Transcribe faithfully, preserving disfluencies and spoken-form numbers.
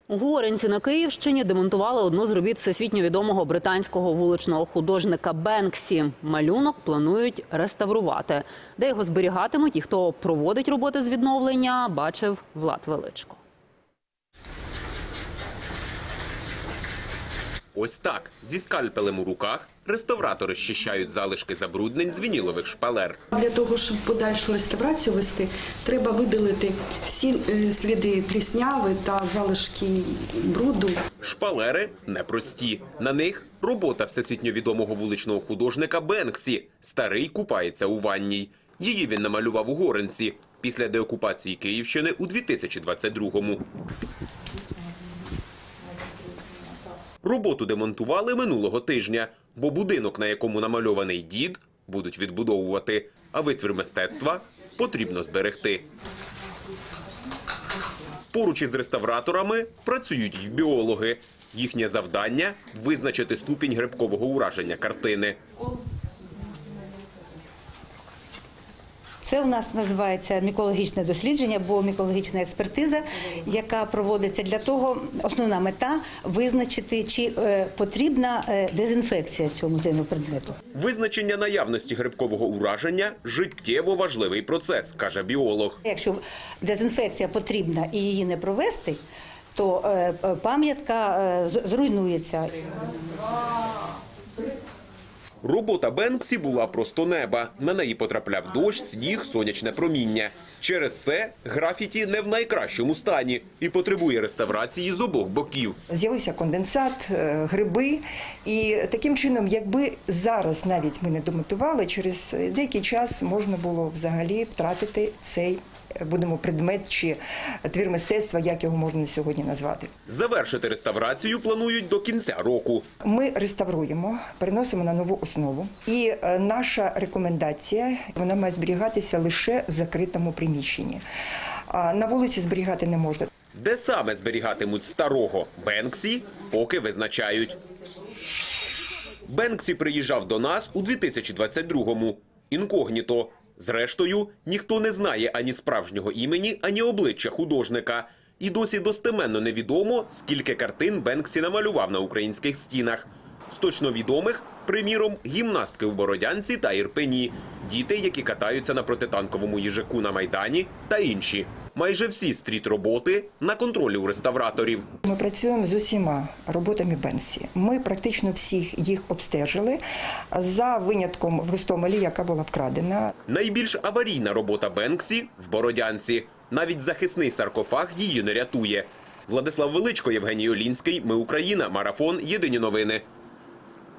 У Горинці на Київщині демонтували одну з робіт всесвітньо відомого британського вуличного художника Бенксі. Малюнок планують реставрувати. Де його зберігатимуть і хто проводить роботи з відновлення, бачив Влад Величко. Ось так, зі скальпелем у руках, реставратори щищають залишки забруднень з вінілових шпалер. Для того, щоб подальшу реставрацію вести, треба видалити всі сліди плісняви та залишки бруду. Шпалери непрості. На них робота всесвітньо відомого вуличного художника Бенксі. Старий купається у ванній. Її він намалював у Горинці після деокупації Київщини у дві тисячі двадцять другому. Роботу демонтували минулого тижня, бо будинок, на якому намальований дід, будуть відбудовувати, а витвір мистецтва потрібно зберегти. Поруч із реставраторами працюють й біологи. Їхнє завдання – визначити ступінь грибкового ураження картини. Це у нас називається мікологічне дослідження або мікологічна експертиза, яка проводиться для того, основна мета – визначити, чи е, потрібна е, дезінфекція цього музейного предмету. Визначення наявності грибкового ураження – життєво важливий процес, каже біолог. Якщо дезінфекція потрібна і її не провести, то е, пам'ятка е, зруйнується. Робота Бенксі була просто неба. На неї потрапляв дощ, сніг, сонячне проміння. Через це графіті не в найкращому стані і потребує реставрації з обох боків. З'явився конденсат, гриби. І таким чином, якби зараз навіть ми не демонтували, через деякий час можна було взагалі втратити цей, будемо, предмет чи твір мистецтва, як його можна сьогодні назвати. Завершити реставрацію планують до кінця року. Ми реставруємо, переносимо на нову основу. І наша рекомендація, вона має зберігатися лише в закритому приміщенні. А на вулиці зберігати не можна. Де саме зберігатимуть старого Бенксі, поки визначають. Бенксі приїжджав до нас у дві тисячі двадцять другому. Інкогніто. Зрештою, ніхто не знає ані справжнього імені, ані обличчя художника. І досі достеменно невідомо, скільки картин Бенксі намалював на українських стінах. З точно відомих, приміром, гімнастки в Бородянці та Ірпені, діти, які катаються на протитанковому їжаку на Майдані та інші. Майже всі стріт-роботи на контролі у реставраторів. Ми працюємо з усіма роботами Бенксі. Ми практично всіх їх обстежили, за винятком в Гостомелі, яка була вкрадена. Найбільш аварійна робота Бенксі в Бородянці. Навіть захисний саркофаг її не рятує. Владислав Величко, Євгеній Олінський. Ми Україна. Марафон. Єдині новини.